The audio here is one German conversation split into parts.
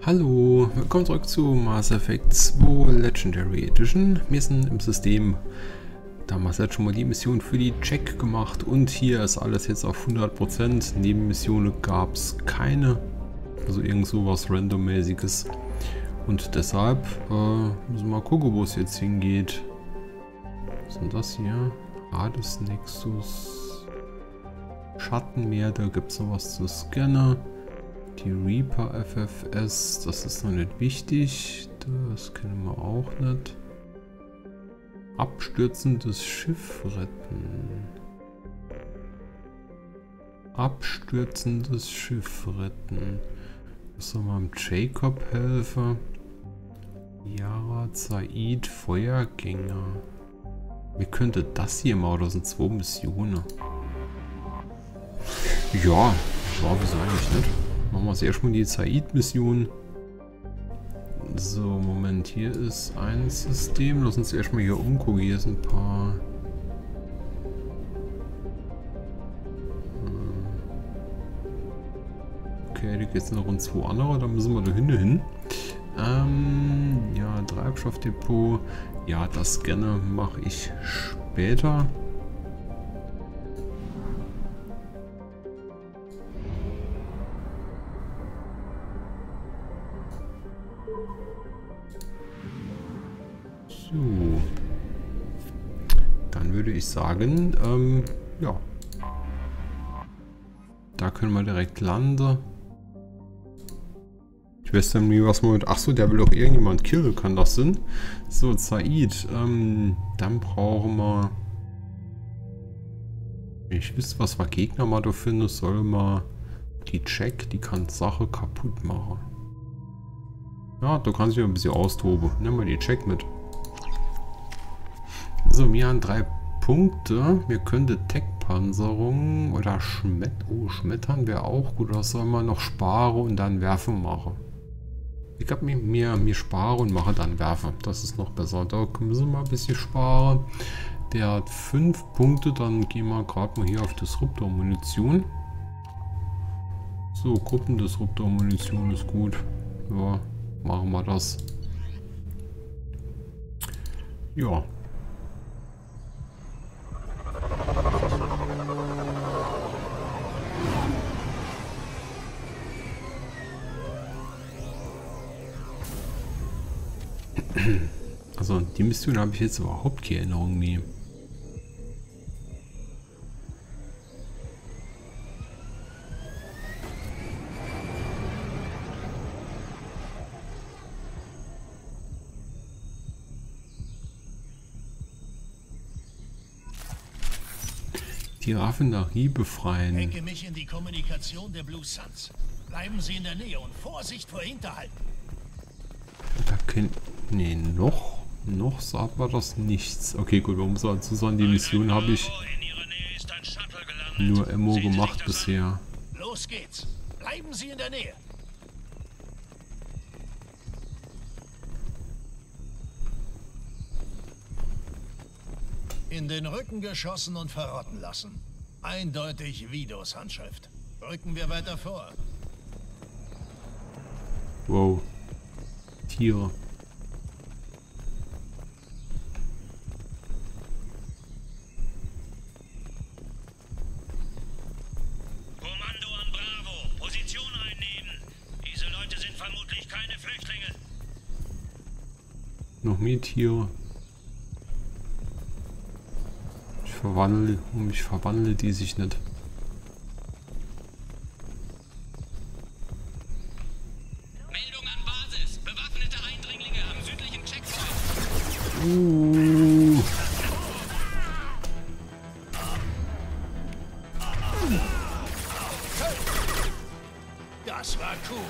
Hallo, willkommen zurück zu Mass Effect 2 Legendary Edition. Wir sind im System. Damals hat schon mal die Mission für die Check gemacht und hier ist alles jetzt auf 100%. Nebenmissionen gab es keine, also irgend sowas randommäßiges. Und deshalb müssen wir mal gucken, wo es jetzt hingeht. Was ist denn das hier? Hades Nexus. Schattenmeer, da gibt es noch was zu scannen. Die Reaper FFS, das ist noch nicht wichtig. Das kennen wir auch nicht. Abstürzendes Schiff retten. Abstürzendes Schiff retten. Müssen wir dem Jacob helfen? Yara Zaid, Feuergänger. Wie könnte das hier mal? Das sind 2 Missionen. Ja, wieso eigentlich nicht? Machen wir uns erstmal die Zaid-Mission. So, Moment, hier ist ein System. Lass uns erstmal hier umgucken. Hier sind ein paar. Okay, da geht es noch rund 2 andere. Da müssen wir da hin. Ja, Treibstoffdepot. Ja, das gerne mache ich später. So. Dann würde ich sagen, ja. Da können wir direkt landen. Ich weiß dann nie, was man mit... Achso, der will doch irgendjemand killen, kann das sein? So, Zaid. Dann brauchen wir... Ich wüsste, was wir Gegner mal da finden, soll man die Check, die kann Sache kaputt machen. Ja, da kann sich ein bisschen austoben. Nehmen wir die Check mit. So, wir haben 3 Punkte. Wir könnten Tech-Panzerung oder Schmettern wäre auch gut. Das soll man noch sparen und dann Werfen machen. Ich glaube, mir sparen und mache dann Werfen. Das ist noch besser. Da müssen wir mal ein bisschen sparen. Der hat 5 Punkte. Dann gehen wir gerade mal hier auf Disruptor-Munition. So, Gruppendisruptor-Munition ist gut. Ja, machen wir das. Ja. Also die Mission habe ich jetzt überhaupt keine Erinnerung mehr. Die Raffinerie befreien. Hänge mich in die Kommunikation der Blue Suns. Bleiben Sie in der Nähe und Vorsicht vor Hinterhalten. Da können... Nee, noch sagt man das nichts. Okay, gut, man muss dazu sagen, die Mission habe ich nur Ammo gemacht bisher. Los geht's. Bleiben Sie in der Nähe. In den Rücken geschossen und verrotten lassen. Eindeutig Vidos Handschrift. Rücken wir weiter vor. Wow. Tiere. Kommando an Bravo. Position einnehmen. Diese Leute sind vermutlich keine Flüchtlinge. Noch mehr Tiere. Ich verwandle die sich nicht. Meldung an Basis. Bewaffnete Eindringlinge am südlichen Checkpoint. Das war cool.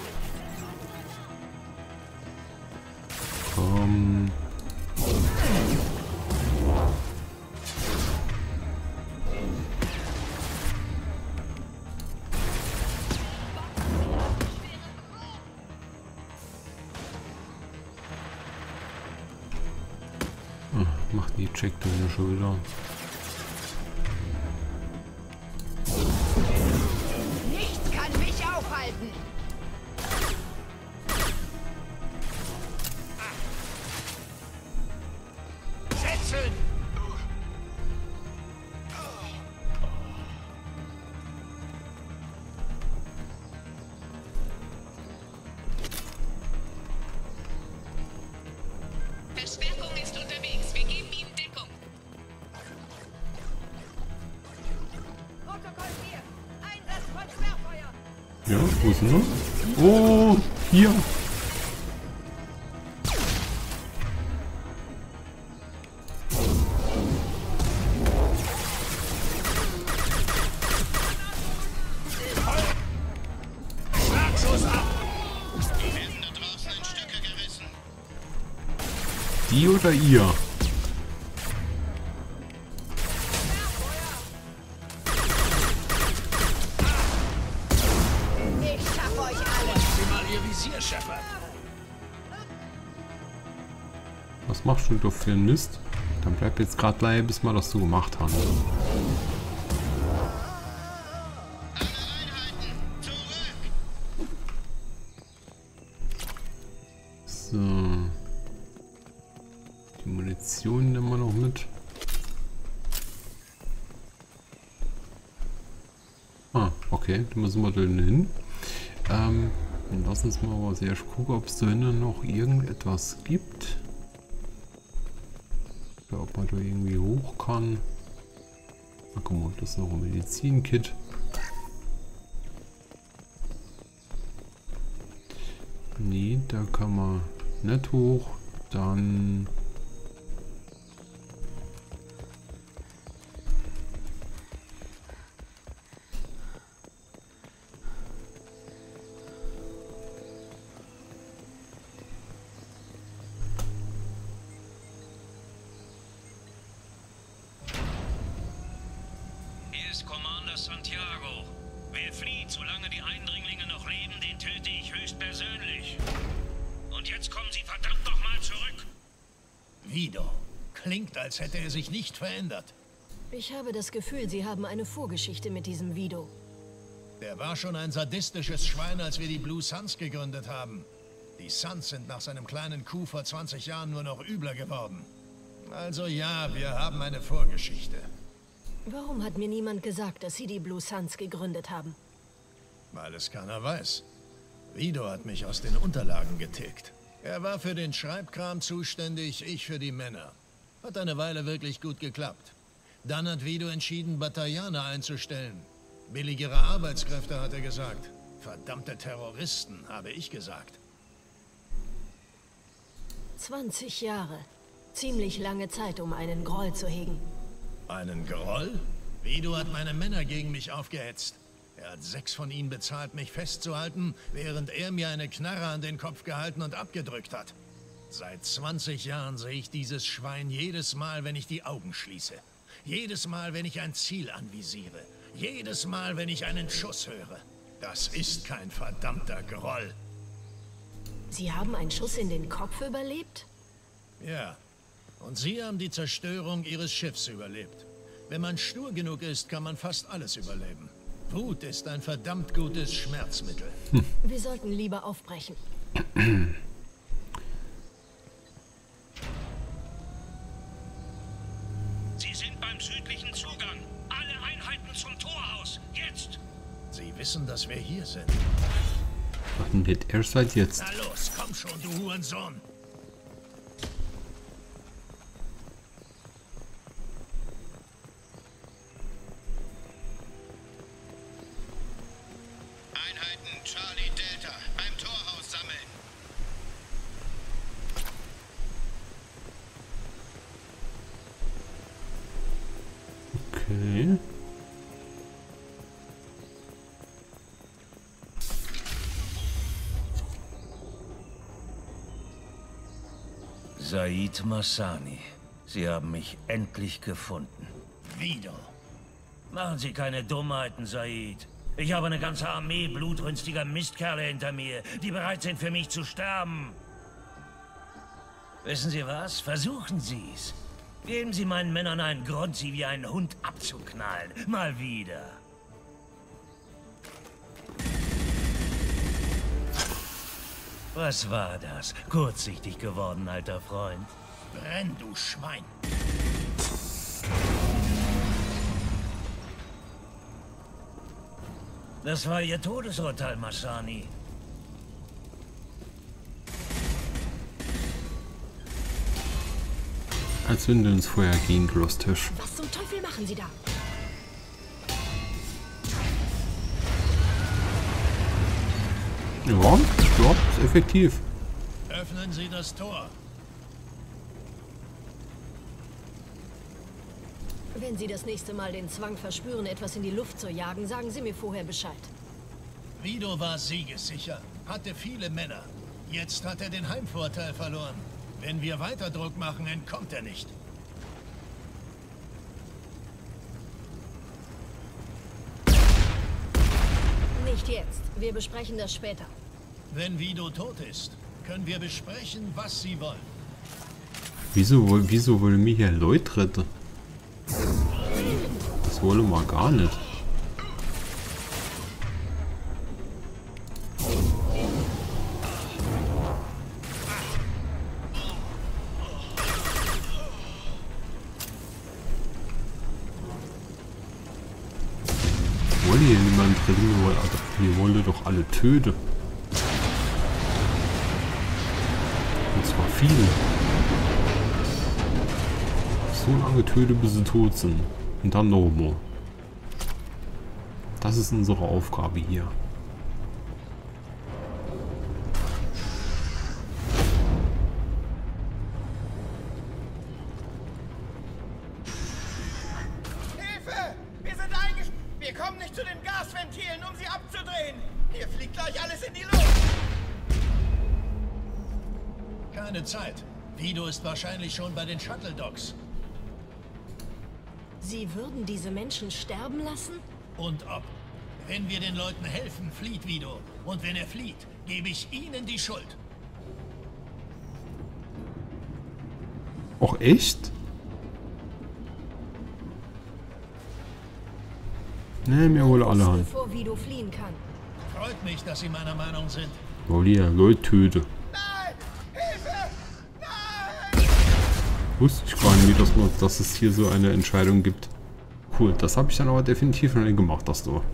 Macht die Check dann schon wieder. Nichts kann mich aufhalten. Wo ist denn das? Oh, hier. Die oder ihr? Was machst du da für einen Mist? Dann bleib jetzt gerade bleiben, bis wir das so gemacht haben. So. Die Munition nehmen wir noch mit. Ah, okay, da müssen wir dann hin. Lass uns mal aber erst gucken, ob es da hinten noch irgendetwas gibt. Oder ob man da irgendwie hoch kann. Na guck mal, das ist noch ein Medizinkit. Nee, da kann man nicht hoch. Dann... Hier ist Commander Santiago. Wer flieht, solange die Eindringlinge noch leben, den töte ich höchstpersönlich. Und jetzt kommen Sie verdammt nochmal zurück. Vido. Klingt, als hätte er sich nicht verändert. Ich habe das Gefühl, Sie haben eine Vorgeschichte mit diesem Vido. Der war schon ein sadistisches Schwein, als wir die Blue Suns gegründet haben. Die Suns sind nach seinem kleinen Coup vor 20 Jahren nur noch übler geworden. Also ja, wir haben eine Vorgeschichte. Warum hat mir niemand gesagt, dass Sie die Blue Suns gegründet haben? Weil es keiner weiß. Vido hat mich aus den Unterlagen getilgt. Er war für den Schreibkram zuständig, ich für die Männer. Hat eine Weile wirklich gut geklappt. Dann hat Vido entschieden, Bataillane einzustellen. Billigere Arbeitskräfte, hat er gesagt. Verdammte Terroristen, habe ich gesagt. 20 Jahre. Ziemlich lange Zeit, um einen Groll zu hegen. Einen Groll? Vido hat meine Männer gegen mich aufgehetzt. Er hat 6 von ihnen bezahlt, mich festzuhalten, während er mir eine Knarre an den Kopf gehalten und abgedrückt hat. Seit 20 Jahren sehe ich dieses Schwein jedes Mal, wenn ich die Augen schließe. Jedes Mal, wenn ich ein Ziel anvisiere. Jedes Mal, wenn ich einen Schuss höre. Das ist kein verdammter Groll. Sie haben einen Schuss in den Kopf überlebt? Ja. Und Sie haben die Zerstörung Ihres Schiffs überlebt. Wenn man stur genug ist, kann man fast alles überleben. Wut ist ein verdammt gutes Schmerzmittel. Wir sollten lieber aufbrechen. Sie sind beim südlichen Zugang. Alle Einheiten zum Torhaus. Jetzt! Sie wissen, dass wir hier sind. Nicht erst seit jetzt. Na los, komm schon, du Hurensohn. Einheiten Charlie Delta beim Torhaus sammeln. Okay. Said Massani, Sie haben mich endlich gefunden. Vido. Machen Sie keine Dummheiten, Said. Ich habe eine ganze Armee blutrünstiger Mistkerle hinter mir, die bereit sind, für mich zu sterben. Wissen Sie was? Versuchen Sie's. Geben Sie meinen Männern einen Grund, sie wie einen Hund abzuknallen. Mal wieder. Was war das? Kurzsichtig geworden, alter Freund. Brenn, du Schwein. Das war Ihr Todesurteil, Massani. Als wenn wir ins Feuer gehen, Glostisch. Was zum Teufel machen Sie da? Ja, ist effektiv. Öffnen Sie das Tor. Wenn Sie das nächste Mal den Zwang verspüren, etwas in die Luft zu jagen, sagen Sie mir vorher Bescheid. Vido war siegessicher, hatte viele Männer. Jetzt hat er den Heimvorteil verloren. Wenn wir weiter Druck machen, entkommt er nicht. Nicht jetzt. Wir besprechen das später. Wenn Vido tot ist, können wir besprechen, was Sie wollen. Wieso wollen wir hier Leute retten? Das wollen wir gar nicht. Wollen hier niemand retten? Wir wollen doch alle töten. Und zwar viele. So lange töten, bis sie tot sind. Und dann noch mehr. Das ist unsere Aufgabe hier. Hilfe! Wir sind eingesperrt! Wir kommen nicht zu den Gasventilen, um sie abzudrehen! Hier fliegt gleich alles in die Luft! Keine Zeit. Vido ist wahrscheinlich schon bei den Shuttle-Docks. Sie würden diese Menschen sterben lassen? Und ob. Wenn wir den Leuten helfen, flieht Vido. Und wenn er flieht, gebe ich Ihnen die Schuld. Auch echt? Ne, mir holen alle an. Bevor Vido fliehen kann. Freut mich, dass Sie meiner Meinung sind. Wollen hier Leute töten. Nein! Hilfe! Nein! Wusste ich gar nicht, dass es hier so eine Entscheidung gibt. Cool, das habe ich dann aber definitiv noch nicht gemacht, das du.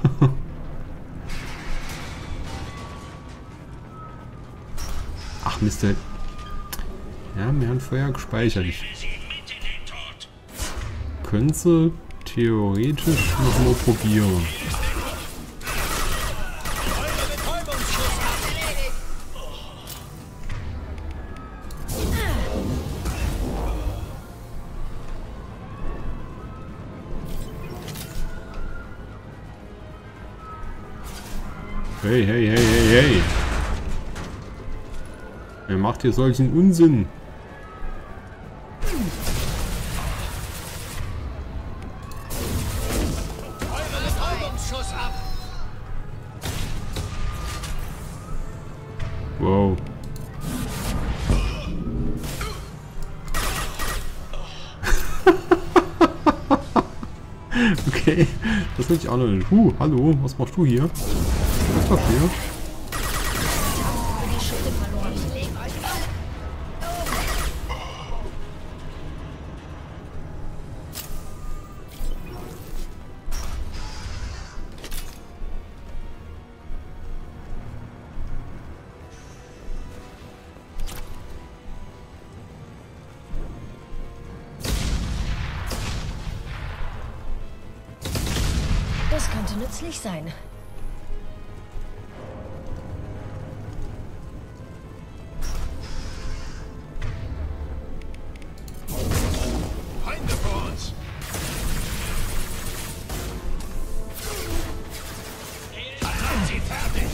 Ach Mist. Ja, wir haben vorher gespeichert. Können Sie theoretisch noch mal probieren. Hey, hey, hey, hey, hey. Wer macht hier solchen Unsinn? Betäubungsschuss ab! Wow. Okay, das will ich auch noch nicht. Hallo, was machst du hier? Was ist das hier? Die Schiffe verloren. Das könnte nützlich sein. Feinde vor uns! Macht sie fertig!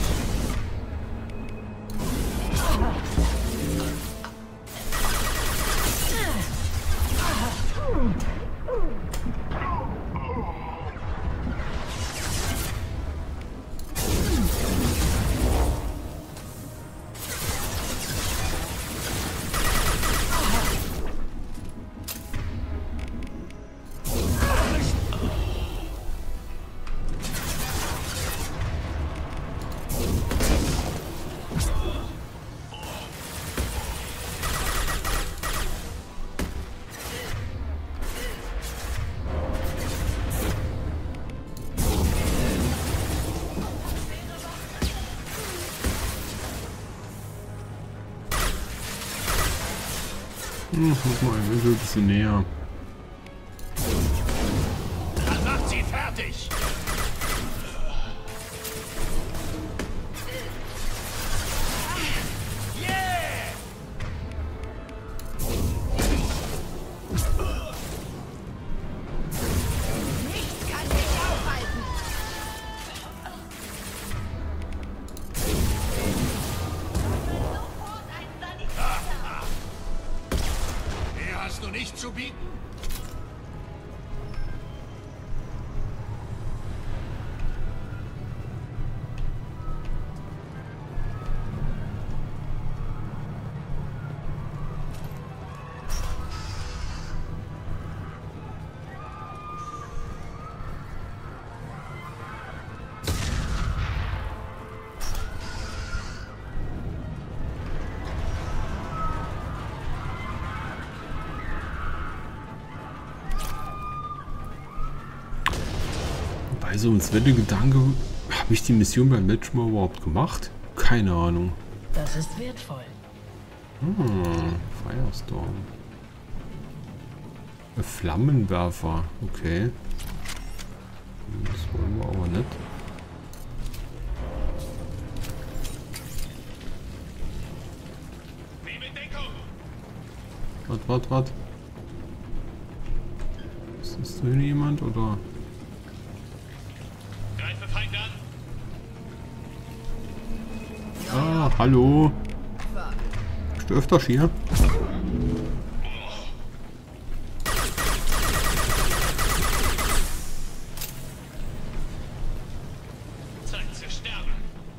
Guck mal, ein bisschen näher. Dann macht sie fertig! mich zu bieten? Also ins Wette Gedanke, habe ich die Mission beim letzten Mal überhaupt gemacht? Keine Ahnung. Das ist wertvoll. Firestorm. Flammenwerfer, okay. Das wollen wir aber nicht. Was? Ist da jemand oder? Ah, hallo. Bist du öfters hier? Zeit zu sterben.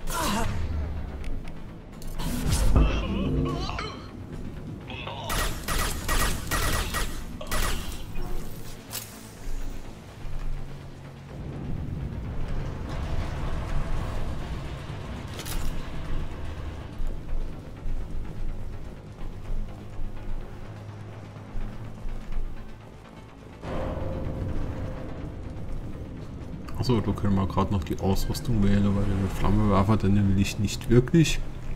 Achso, da können wir gerade noch die Ausrüstung wählen, weil der Flammenwerfer dann nämlich nicht wirklich.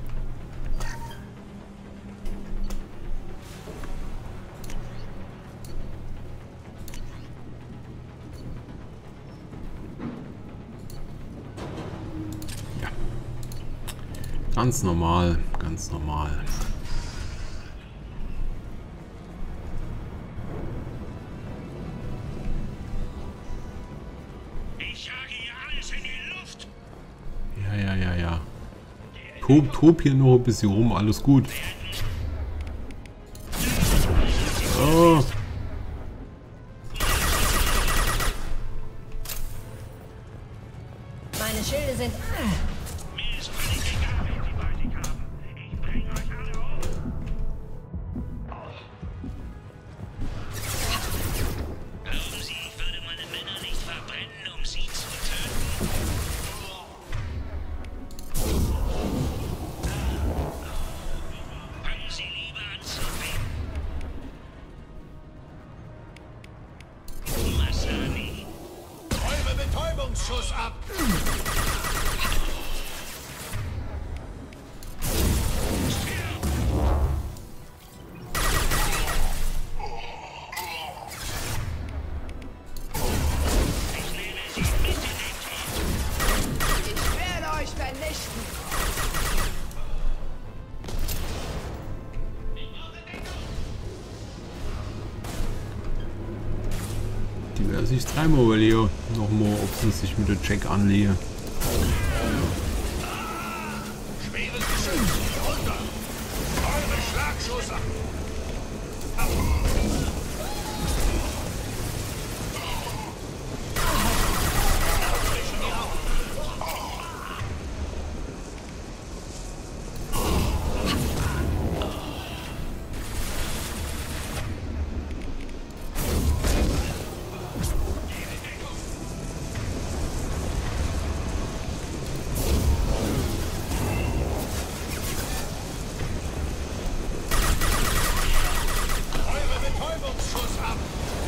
Ja. Ganz normal, ganz normal. Ja. Tob hier noch ein bisschen rum, alles gut. Oh. Meine Schilde sind... Mir ist völlig egal, wen die bei sich haben. Ich bringe euch alle um. Glauben Sie, ich würde meine Männer nicht verbrennen, um sie zu töten? Fangen Sie lieber an zu beten. Masani. Räume Betäubungsschuss ab! Ich werde euch vernichten. Die werde sich dreimal überlegen. Nochmal, ob sie sich mit der Jack anlege. Schweres Geschütz! Runter! Räume Schlagschuss ab! Betäubungsschuss ab!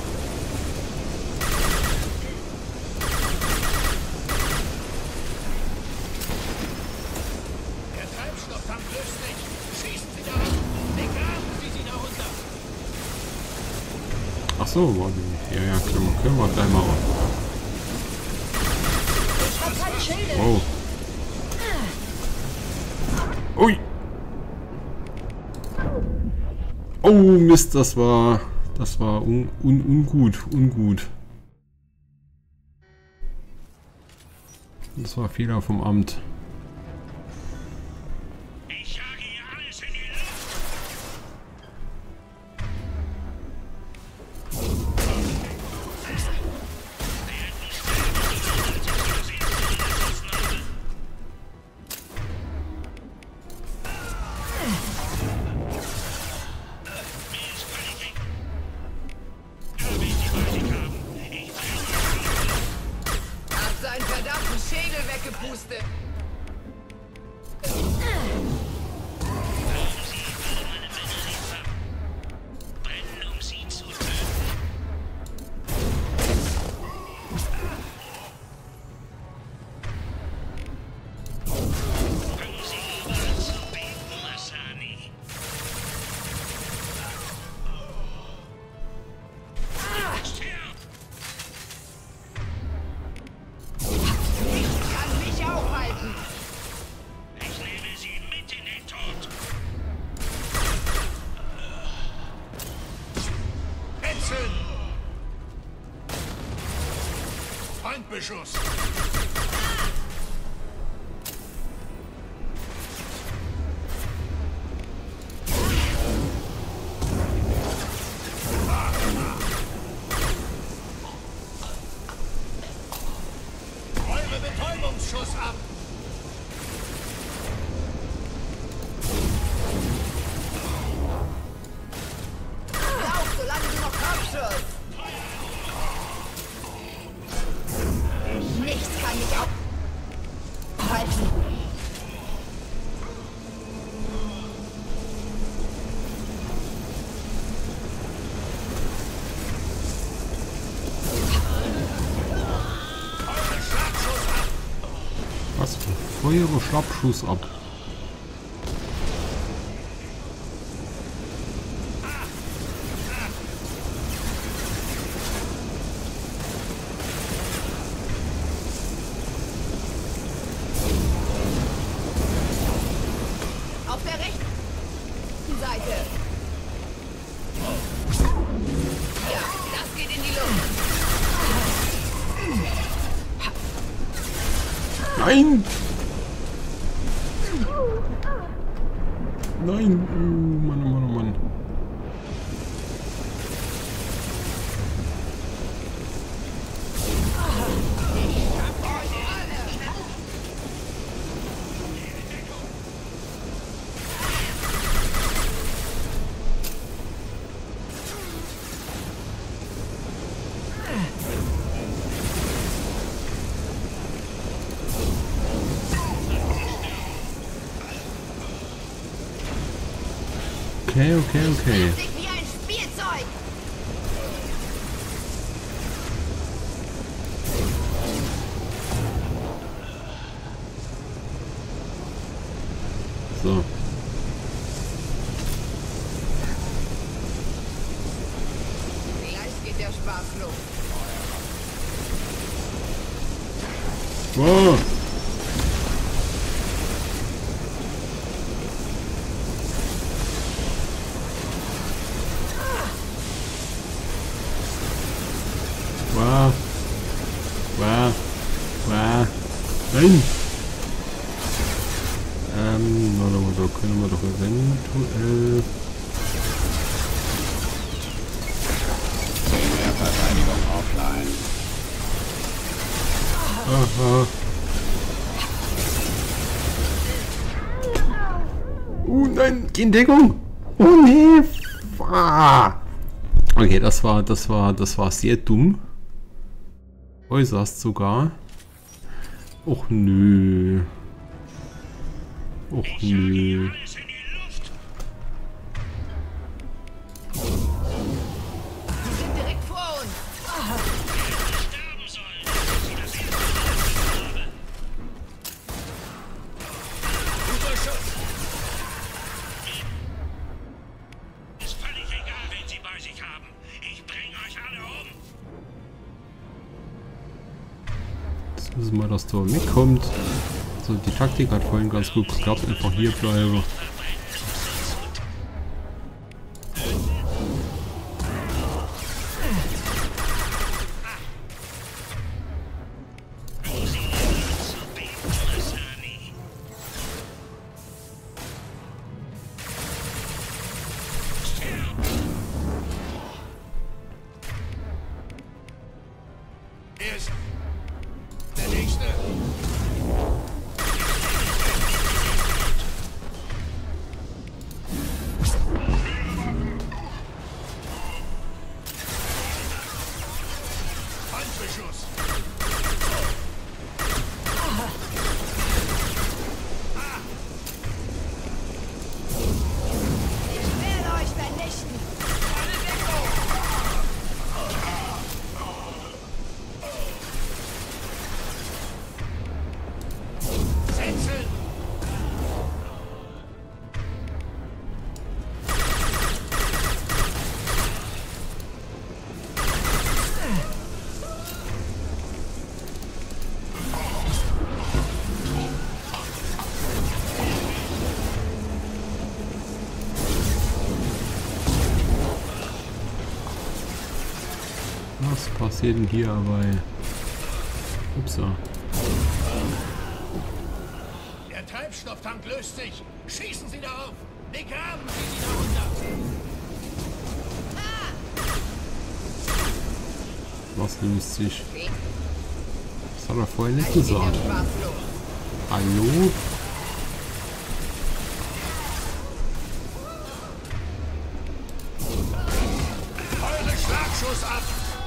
Der Treibstofftank löst sich! Schießen Sie daran! Begraben Sie sie darunter! Ach so, warte. Ja, können wir gleich mal. Ich hab keine Schilde. Oh. Ui. Oh Mist, das war ungut. Das war Fehler vom Amt. Ich jage hier alles in die Luft. Feindbeschuss! Eure Betäubungsschuss ab! Lauf, solange du noch Kopfschuss! Nichts kann mich aufhalten. Was für Feuer Schlappschuss ab. Auf der rechten Seite. Ja, das geht in die Luft. Nein! Nein! Oh Mann, oh Mann, oh Mann. Okay. Sich wie ein Spielzeug. So. Gleich geht der Spaß los. Wow. Nein! Warte mal, da können wir doch eventuell... Verteidigung offline. Aha. Nein, die Entdeckung! Oh nee! Ah. Okay, das war sehr dumm. Äußerst sogar. Och nö. Och nö. Alles in die Luft. Die sind direkt vor uns. Sterben sollen, als sie das erste Mal habe. Guter Schuss! Ist völlig egal, wen sie bei sich haben. Ich bring euch alle um. Jetzt müssen wir, dass da mitkommt. So, die Taktik hat vorhin ganz gut geklappt. Einfach hier bleiben. Er ist der Nächste. Feindbeschuss. Ich werde euch vernichten. Meine Deckung. Setzeln. Was passiert denn hier aber? Upsa. Der Treibstofftank löst sich. Schießen Sie darauf. Begraben Sie die darunter. Was löst sich? Das hat er vorher nicht gesagt. Hallo? Eure Schlagschuss ab.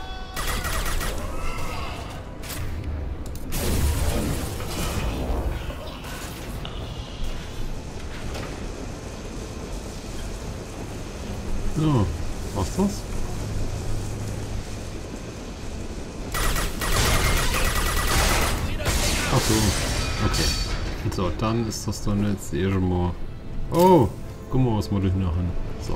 So, was das? Ach so, okay. So, dann ist das dann jetzt mal. Oh, guck mal, was wir da hinten. So.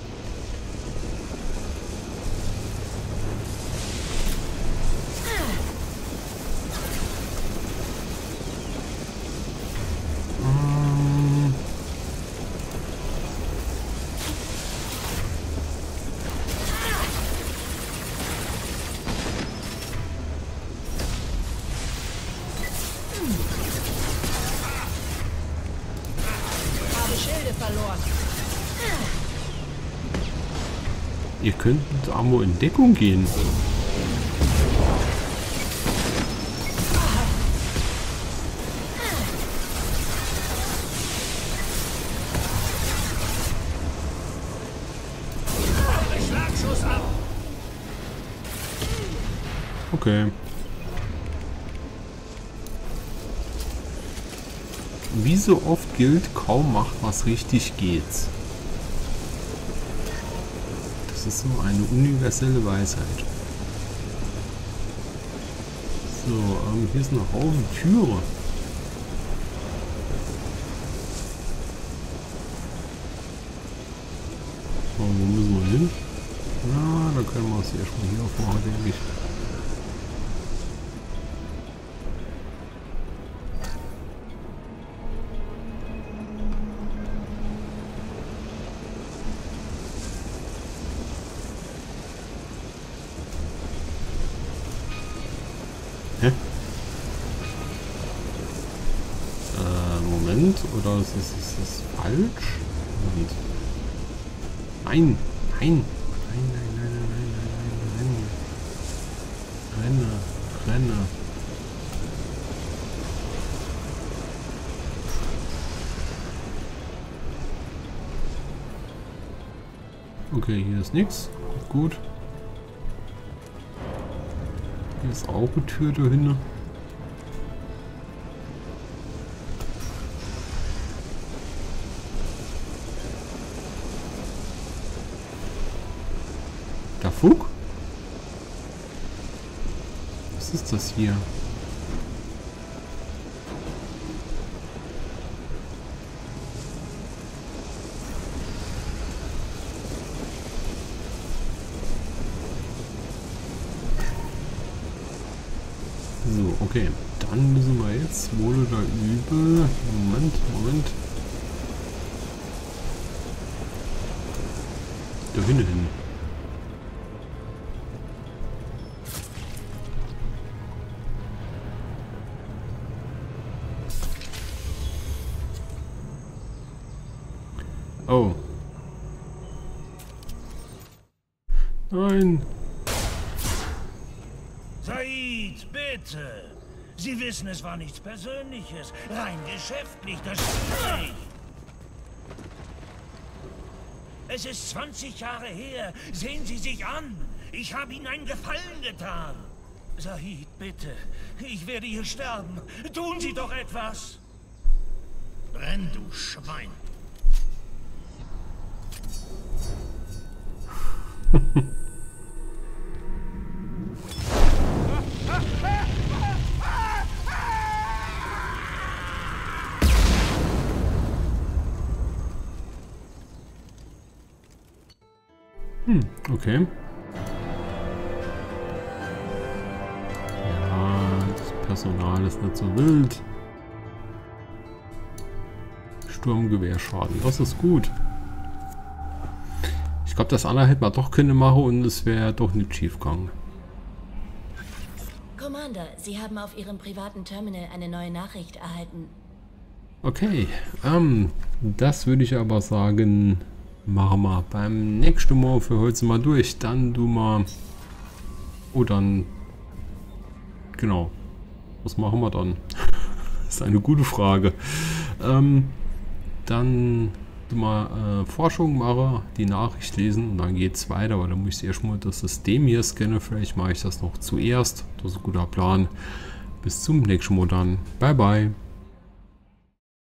Ihr könnt Ammo in Deckung gehen. Okay. Wie so oft gilt, kaum macht was richtig geht's. Das ist so eine universelle Weisheit. So, hier ist ein Haufen Türe. So, wo müssen wir hin? Na, da können wir es erstmal hier aufmachen, denke ich. Moment, oder ist das falsch? Moment. Nein, nein, nein, nein, nein, nein, nein, nein, nein. Renne. Okay, hier ist nichts. Gut. Hier ist auch eine Tür dahinter. Der Fug? Was ist das hier? So, okay. Dann müssen wir jetzt wohl oder übel. Moment. Da hinten hin. Oh. Nein. Said, bitte. Sie wissen, es war nichts Persönliches. Rein geschäftlich, das spüre ich. Es ist 20 Jahre her. Sehen Sie sich an. Ich habe Ihnen einen Gefallen getan. Said, bitte. Ich werde hier sterben. Tun Sie doch etwas. Brenn, du Schwein. Okay. Ja, das Personal ist nicht so wild. Sturmgewehrschaden, das ist gut. Ich glaube, das andere hätte man doch können machen und es wäre doch nicht schief gegangen. Commander. Commander, Sie haben auf Ihrem privaten Terminal eine neue Nachricht erhalten. Okay, das würde ich aber sagen, machen wir beim nächsten Mal für heute mal durch. Dann du mal... Oh, dann... Genau. Was machen wir dann? Das ist eine gute Frage. Dann mal Forschung machen, die Nachricht lesen und dann geht es weiter, aber dann muss ich erstmal das System hier scannen. Vielleicht mache ich das noch zuerst. Das ist ein guter Plan. Bis zum nächsten Mal dann. Bye bye.